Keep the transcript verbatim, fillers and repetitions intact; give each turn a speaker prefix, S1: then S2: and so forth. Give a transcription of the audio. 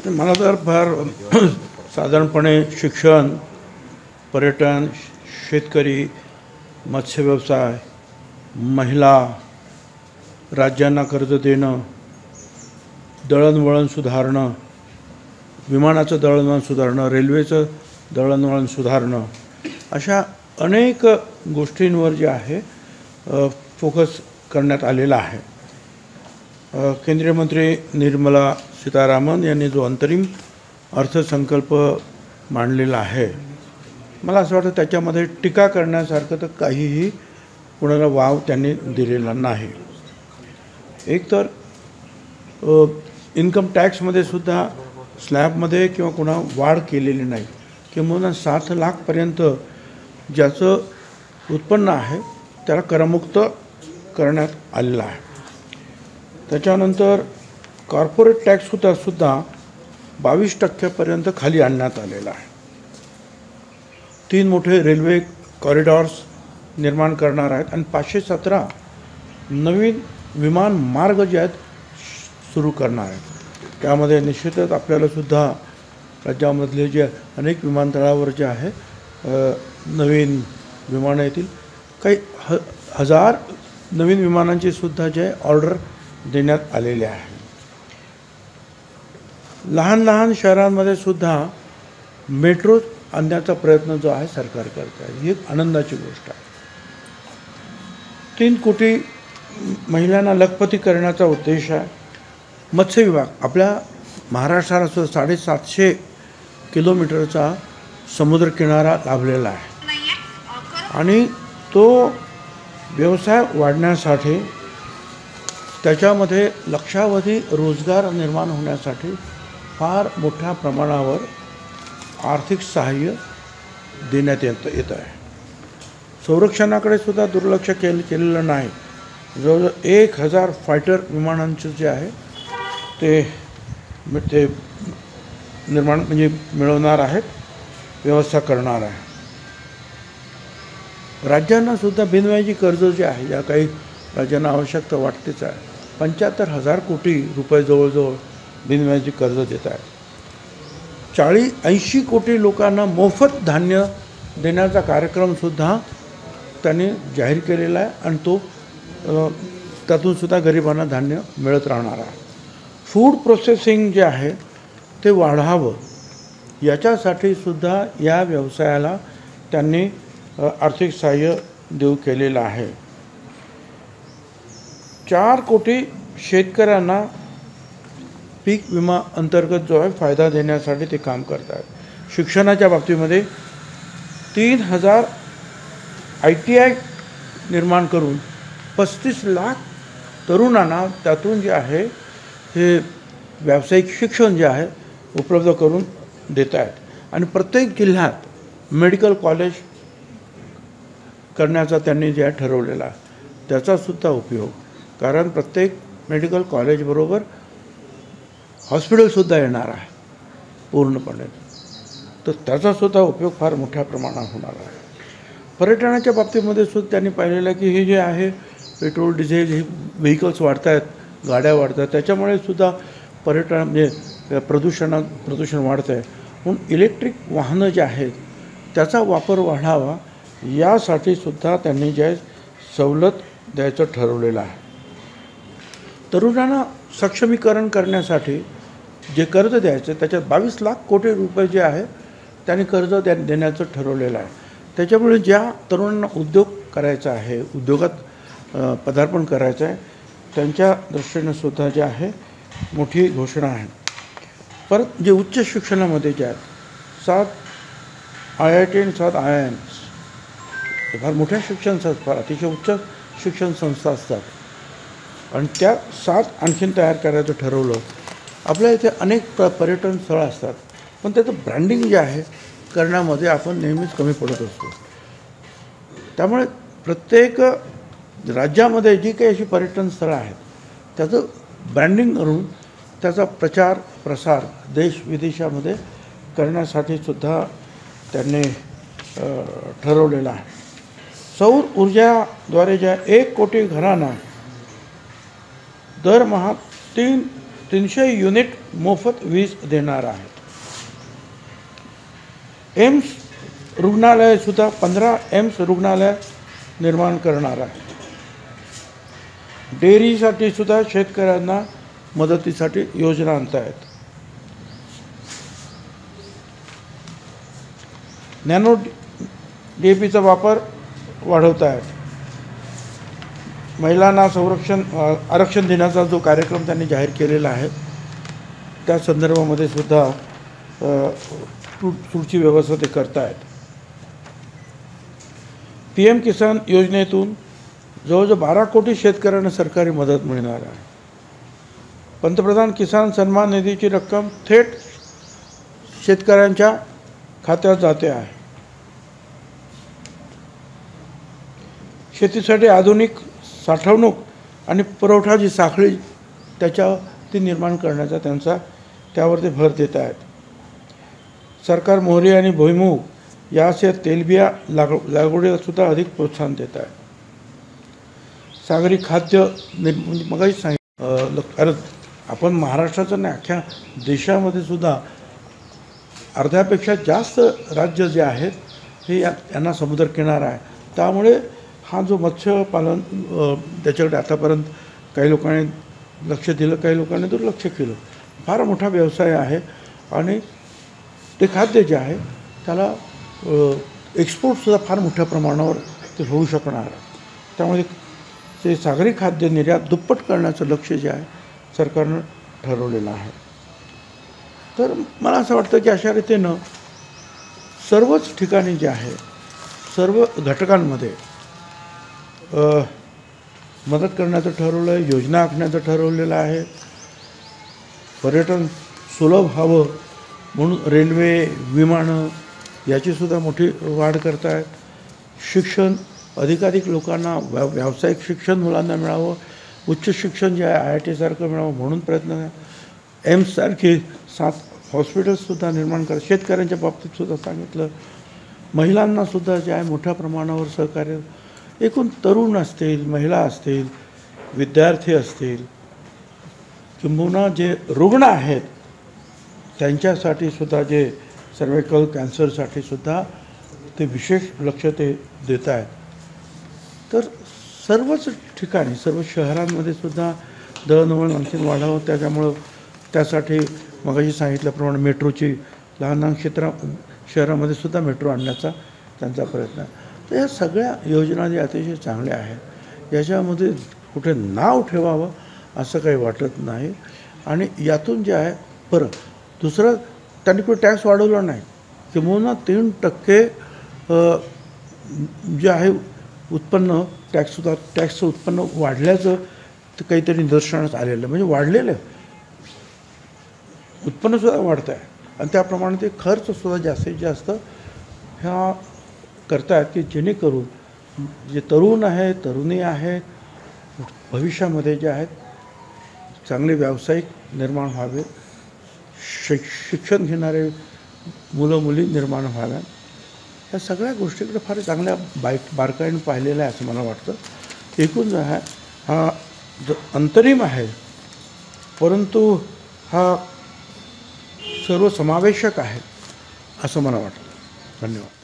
S1: मला तर फार साधारणपणे शिक्षण, पर्यटन, शेतकरी, मत्स्यव्यवसाय, महिला, राज्यांना कर्ज देणं, दळणवळण सुधारणं, विमानाचं दळणवळण सुधारणं, रेल्वेचं दळणवळण सुधारणं, अशा अनेक गोष्टींवर जे आहे फोकस करण्यात आलेला आहे. केंद्रीय मंत्री निर्मला सीतारामन यांनी जो अंतरिम अर्थसंकल्प मांडलेला आहे, मला असं वाटतं त्याच्यामध्ये टीका करण्यासारखं तर काहीही कुणाला वाव त्यांनी दिलेला नाही. एक तर इन्कम टॅक्समध्ये सुद्धा स्लॅबमध्ये किंवा कुणा वाढ केलेली नाही, किंवा सात लाखपर्यंत ज्याचं उत्पन्न आहे त्याला करमुक्त करण्यात आलेलं आहे. त्याच्यानंतर कॉर्पोरेट टॅक्ससुद्धा सुद्धा बावीस टक्क्यापर्यंत खाली आणण्यात आलेला आहे. तीन मोठे रेल्वे कॉरिडॉर्स निर्माण करणार आहेत आणि पाचशे सतरा नवीन विमान मार्ग जे आहेत सुरू करणार आहेत. त्यामध्ये निश्चितच आपल्याला सुद्धा राज्यामधले जे अनेक विमानतळावर जे आहे नवीन विमानं येतील. काही ह हजार नवीन विमानांची सुद्धा जे ऑर्डर देण्यात आलेले आहे. लहान लहान शहरांमध्ये सुद्धा मेट्रो आणण्याचा प्रयत्न जो आहे सरकार करत आहे, ही एक आनंदाची गोष्ट आहे. तीन कोटी महिलांना लखपती करण्याचा उद्देश आहे. मत्स्य विभाग आपल्या महाराष्ट्राला सुद्धा साडेसातशे किलोमीटरचा समुद्रकिनारा लाभलेला आहे आणि तो व्यवसाय वाढण्यासाठी, त्याच्यामध्ये लक्षावधी रोजगार निर्माण होण्यासाठी फार मोठ्या प्रमाणावर आर्थिक सहाय्य देण्यात येत येत आहे. संरक्षणाकडे सुद्धा दुर्लक्ष केलं केलेलं नाही. जवळजवळ एक हजार फायटर विमानांचे जे आहे ते ते निर्माण म्हणजे मिळवणार आहेत, व्यवस्था करणार आहे. राज्यांना सुद्धा बिनव्याजी कर्ज जे आहे, या काही राज्यांना आवश्यकता वाटतेच आहे, पंच्याहत्तर हजार कोटी रुपये जवळजवळ बिनव्याजी कर्ज देत आहे. चाळीस ऐंशी कोटी लोकांना मोफत धान्य देण्याचा कार्यक्रमसुद्धा त्यांनी जाहीर केलेला आहे आणि तो त्यातूनसुद्धा गरिबांना धान्य मिळत राहणार आहे. फूड प्रोसेसिंग जे आहे ते वाढावं, याच्यासाठी सुद्धा या व्यवसायाला त्यांनी आर्थिक सहाय्य देऊ केलेलं आहे. चार कोटी शेतकऱ्यांना पीक विमा अंतर्गत जो आहे फायदा देण्यासाठी ते काम करत आहेत. शिक्षणाच्या बाबतीमध्ये तीन हजार आय टी आय निर्माण करून पस्तीस लाख तरुणांना त्यातून जे आहे हे व्यावसायिक शिक्षण जे आहे उपलब्ध करून देत आहेत. आणि प्रत्येक जिल्ह्यात मेडिकल कॉलेज करण्याचा त्यांनी जे आहे ठरवलेला आहे, त्याचासुद्धा उपयोग, कारण प्रत्येक मेडिकल कॉलेजबरोबर हॉस्पिटलसुद्धा येणार आहे पूर्णपणे, तर त्याचासुद्धा उपयोग फार मोठ्या प्रमाणात होणार आहे. पर्यटनाच्या बाबतीमध्ये सुद्धा त्यांनी पाहिलेलं आहे की हे जे आहे पेट्रोल डिझेल हे व्हेकल्स वाढत आहेत, गाड्या वाढत आहेत, त्याच्यामुळे सुद्धा पर्यटन म्हणजे प्रदूषणात प्रदूषण वाढतं आहे. म्हणून इलेक्ट्रिक वाहनं जे आहेत त्याचा वापर वाढावा, यासाठी सुद्धा त्यांनी जे सवलत द्यायचं ठरवलेलं आहे. तरुणांना सक्षमीकरण करण्यासाठी जे कर्ज द्यायचं त्याच्यात बावीस लाख कोटी रुपये जे आहे त्यांनी कर्ज द्या देण्याचं ठरवलेलं आहे. त्याच्यामुळे ज्या तरुणांना उद्योग करायचा आहे, उद्योगात पदार्पण करायचं आहे, त्यांच्या दृष्टीनं सुद्धा जे आहे मोठी घोषणा आहे. परत जे उच्च शिक्षणामध्ये जे आहेत सात आय आय टी आणि सात आय आय एम्स, हे फार मोठ्या शिक्षण संस्था, अतिशय उच्च शिक्षण संस्था असतात आणि त्या सात आणखीन तयार करायचं ठरवलं. आपल्या इथे अनेक प पर्यटन स्थळं असतात, पण त्याचं ब्रँडिंग जे आहे करण्यामध्ये आपण नेहमीच कमी पडत असतो. त्यामुळे प्रत्येक राज्यामध्ये जी काही अशी पर्यटन स्थळं आहेत त्याचं ब्रँडिंग करून त्याचा प्रचार प्रसार देश विदेशामध्ये करण्यासाठी सुद्धा त्यांनी ठरवलेलं आहे. सौर ऊर्जाद्वारे ज्या एक कोटी घरांना दरमहा तीन तीनशे युनिट मोफत वीज देणार आहे. एम्स रुग्णालयसुद्धा पंधरा एम्स रुग्णालय निर्माण करणार आहे. डेअरीसाठी सुद्धा शेतकऱ्यांना मदतीसाठी योजना आणत आहेत. नॅनो डी ए पीचा वापर वाढवत आहेत. महिलांना संरक्षण आरक्षण देण्याचा जो कार्यक्रम त्यांनी जाहीर केलेला आहे त्या संदर्भामध्ये सुद्धा पुढची व्यवस्था ते करत आहेत. पी एम किसान योजनेतून जवळजवळ बारा कोटी शेतकऱ्यांना सरकारी मदत मिळणार आहे. पंतप्रधान किसान सन्मान निधीची रक्कम थेट शेतकऱ्यांच्या खात्यात जाते आहे. शेतीसाठी आधुनिक साठवणूक आणि पुरवठा जी साखळी त्याच्या ती निर्माण करण्याचा त्यांचा त्यावर ते भर देत आहेत. सरकार मोहरी आणि भुईमूग याचे तेलबिया लाग लागवडीला सुद्धा अधिक प्रोत्साहन देत आहे. सागरी खाद्य म्हणजे मगाही सांगितलं कारण आपण महाराष्ट्राचं नाही अख्ख्या देशामध्ये सुद्धा अर्ध्यापेक्षा जास्त राज्य जे आहेत हे या यांना समुद्रकिनारा आहे. त्यामुळे हा जो मत्स्यपालन त्याच्याकडे आतापर्यंत काही लोकांनी लक्ष दिलं, काही लोकांनी दुर्लक्ष केलं. फार मोठा व्यवसाय आहे आणि ते खाद्य जे आहे त्याला एक्सपोर्टसुद्धा फार मोठ्या प्रमाणावर ते होऊ शकणार आहे. त्यामुळे ते सागरी खाद्य निर्यात दुप्पट करण्याचं लक्ष जे आहे सरकारनं ठरवलेलं आहे. तर मला असं वाटतं की अशा रीतीनं सर्वच ठिकाणी जे आहे सर्व घटकांमध्ये मदत करण्याचं ठरवलं आहे, योजना आखण्याचं ठरवलेलं आहे. पर्यटन सुलभ व्हावं म्हणून रेल्वे, विमानं याचीसुद्धा मोठी वाढ करत आहेत. शिक्षण अधिकाधिक लोकांना व्या व्यावसायिक शिक्षण मुलांना मिळावं, उच्च शिक्षण जे आहे आय आय टीसारखं मिळावं म्हणून प्रयत्न आहे. एम्ससारखी सात हॉस्पिटल्ससुद्धा निर्माण करा. शेतकऱ्यांच्या बाबतीतसुद्धा सांगितलं. महिलांनासुद्धा जे आहे मोठ्या प्रमाणावर सहकार्य, एकूण तरुण असतील, महिला असतील, विद्यार्थी असतील किंबहुना जे रुग्ण आहेत त्यांच्यासाठी सुद्धा जे सर्व्हायकल कॅन्सरसाठी सुद्धा ते विशेष लक्ष ते देत आहेत. तर सर्वच ठिकाणी सर्व शहरांमध्ये सुद्धा दळणवळण आणखी वाढावं. त्याच्यामुळं त्यासाठी मगाशी सांगितल्याप्रमाणे मेट्रोची लहान लहान क्षेत्रा शहरामध्ये सुद्धा मेट्रो आणण्याचा त्यांचा प्रयत्न आहे. तर या सगळ्या योजना ज्या अतिशय चांगल्या आहेत याच्यामध्ये कुठे नाव ठेवावं असं काही वाटत नाही. आणि यातून जे आहे बरं दुसरं त्यांनी कुठे टॅक्स वाढवला नाही किंवा तीन टक्के जे आहे उत्पन्न टॅक्ससुद्धा टॅक्सचं उत्पन्न वाढल्याचं ते काहीतरी निदर्शनास आलेलं म्हणजे वाढलेलं उत्पन्नसुद्धा वाढतं आहे आणि त्याप्रमाणे ते खर्चसुद्धा जास्तीत जास्त ह्या करतायत की जेणेकरून जे तरुण आहेत तरुणी आहेत भविष्यामध्ये जे आहेत चांगले व्यावसायिक निर्माण व्हावे, शिक शिक्षण घेणारे मुलं मुली निर्माण व्हाव्यात. या सगळ्या गोष्टीकडे फार चांगल्या बाईक बारकाईने पाहिलेलं आहे असं मला वाटतं. एकूण जो आहे हा जो अंतरिम आहे परंतु हा सर्वसमावेशक आहे असं मला वाटतं. धन्यवाद.